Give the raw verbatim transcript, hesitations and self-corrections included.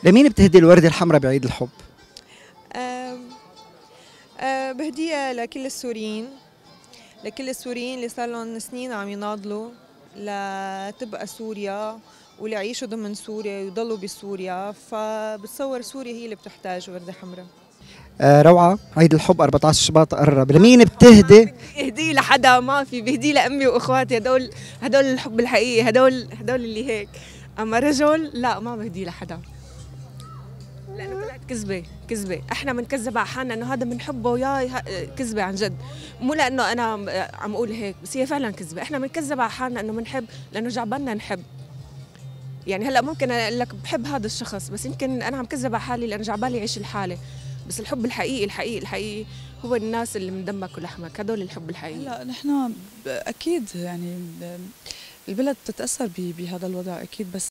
لمين بتهدي الوردة الحمراء بعيد الحب؟ آه آه بهديها لكل السوريين، لكل السوريين اللي صار لهم سنين عم يناضلوا لتبقى سوريا وليعيشوا ضمن سوريا ويضلوا بسوريا، فبتصور سوريا هي اللي بتحتاج وردة حمراء. آه روعة، عيد الحب أربعة عشر شباط قرب، لمين بتهدي؟ بهديه لحدا ما في، بهديه لامي واخواتي، هدول هدول الحب الحقيقي، هدول هدول اللي هيك. اما رجل لا، ما بهديه لحدا لانه طلعت كذبه كذبه، احنا بنكذب على حالنا انه هذا بنحبه وياي، كذبه عن جد، مو لانه انا عم اقول هيك، بس هي فعلا كذبه، احنا بنكذب على حالنا انه بنحب لانه جعبنا نحب. يعني هلا ممكن اقول لك بحب هذا الشخص، بس يمكن انا عم كذب على حالي لانه جعبالي اعيش الحاله، بس الحب الحقيقي الحقيقي الحقيقي هو الناس اللي من دمك ولحمك، هدول الحب الحقيقي. لا نحن اكيد يعني البلد بتتاثر بهذا الوضع اكيد، بس